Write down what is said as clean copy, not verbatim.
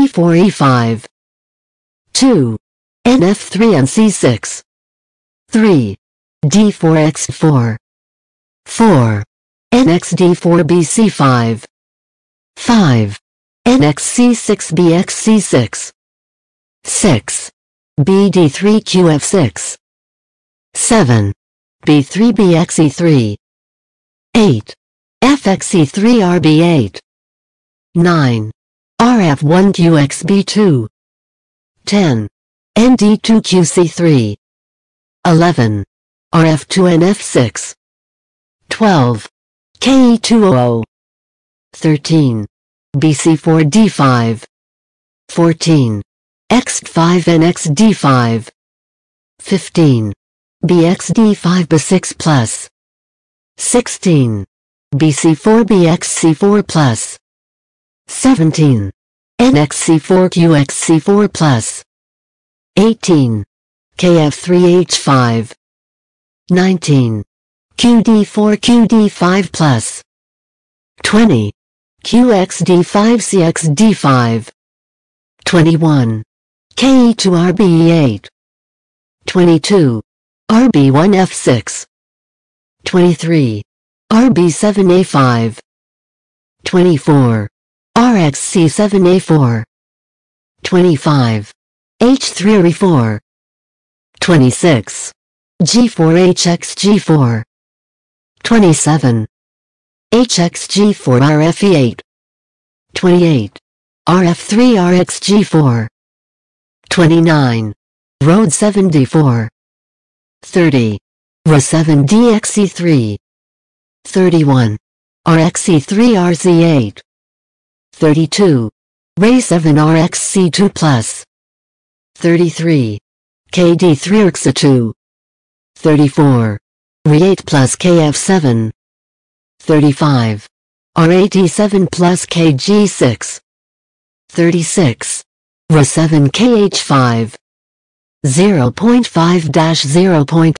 D4E5. 2. NF3 and C6. 3. D4X4. 4. NXD4BC5. 5. NXC6BXC6. 6. BD3QF6. 7. B3BXE3. 8. FXE3RB8. 9. RF1QXB2. 10. ND2QC3. 11. RF2NF6. 12. KE200. 13. BC4D5. 14. X5NXD5. 15. BXD5B6+. 16. BC4BXC4+. 17. NXC4QXC4+. 18. KF3H5. 19. QD4QD5+. 20. QXD5CXD5. 21. KE2RB8. 22. RB1F6. 23. RB7A5. 24. RXC7A4. 25. H3RE4. 26. G4HXG4. 27. HXG4RFE8. 28. RF3RXG4. 29. ROD7D4. 30. RA7DXE3. 31. RXE3RZ8. 32. RA7RXC2+. 33. KD3RXA2. 34. RE8 plus KF7. 35. RAT7 plus KG6. 36. RA7KH5. 0.5-0.